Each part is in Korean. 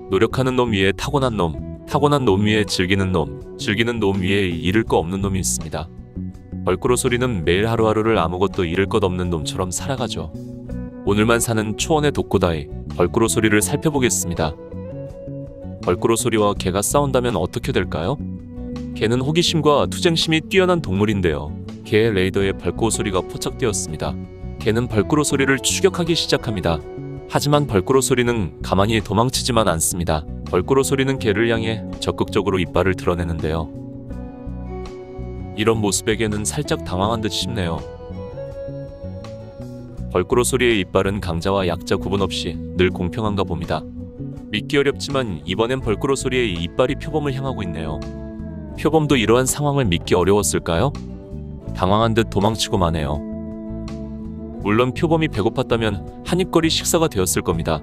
노력하는 놈 위에 타고난 놈, 타고난 놈 위에 즐기는 놈, 즐기는 놈 위에 잃을 거 없는 놈이 있습니다. 벌꾸로 소리는 매일 하루하루를 아무것도 잃을 것 없는 놈처럼 살아가죠. 오늘만 사는 초원의 독고다이, 벌꾸로 소리를 살펴보겠습니다. 벌꾸로 소리와 개가 싸운다면 어떻게 될까요? 개는 호기심과 투쟁심이 뛰어난 동물인데요. 개의 레이더에 벌꾸로 소리가 포착되었습니다. 개는 벌꾸로 소리를 추격하기 시작합니다. 하지만 벌꾸로 소리는 가만히 도망치지만 않습니다. 벌꾸로 소리는 개를 향해 적극적으로 이빨을 드러내는데요. 이런 모습에 개는 살짝 당황한 듯 싶네요. 벌꾸로 소리의 이빨은 강자와 약자 구분 없이 늘 공평한가 봅니다. 믿기 어렵지만 이번엔 벌꾸로 소리의 이빨이 표범을 향하고 있네요. 표범도 이러한 상황을 믿기 어려웠을까요? 당황한 듯 도망치고 마네요. 물론 표범이 배고팠다면 한입거리 식사가 되었을 겁니다.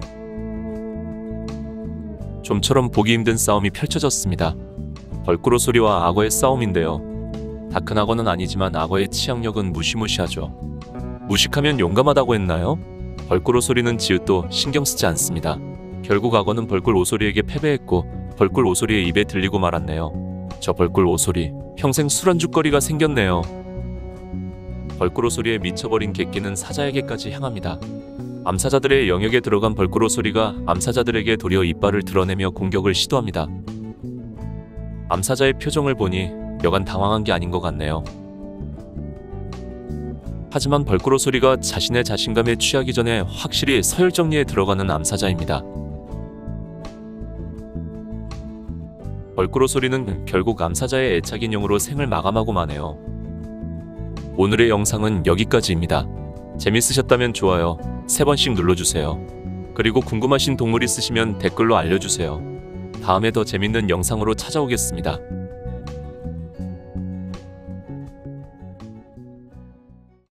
좀처럼 보기 힘든 싸움이 펼쳐졌습니다. 벌꾸로 소리와 악어의 싸움인데요. 다 큰 악어는 아니지만 악어의 치악력은 무시무시하죠. 무식하면 용감하다고 했나요? 벌꾸로 소리는 지읒도 신경 쓰지 않습니다. 결국 악어는 벌꿀 오소리에게 패배했고 벌꿀 오소리의 입에 들리고 말았네요. 저 벌꿀 오소리, 평생 술안주거리가 생겼네요. 벌꿀 오소리에 미쳐버린 객기는 사자에게까지 향합니다. 암사자들의 영역에 들어간 벌꿀 오소리가 암사자들에게 도리어 이빨을 드러내며 공격을 시도합니다. 암사자의 표정을 보니 여간 당황한 게 아닌 것 같네요. 하지만 벌꾸로 소리가 자신의 자신감에 취하기 전에 확실히 서열 정리에 들어가는 암사자입니다. 벌꾸로 소리는 결국 암사자의 애착 인형으로 생을 마감하고 마네요. 오늘의 영상은 여기까지입니다. 재밌으셨다면 좋아요 3번씩 눌러주세요. 그리고 궁금하신 동물 있으시면 댓글로 알려주세요. 다음에 더 재밌는 영상으로 찾아오겠습니다.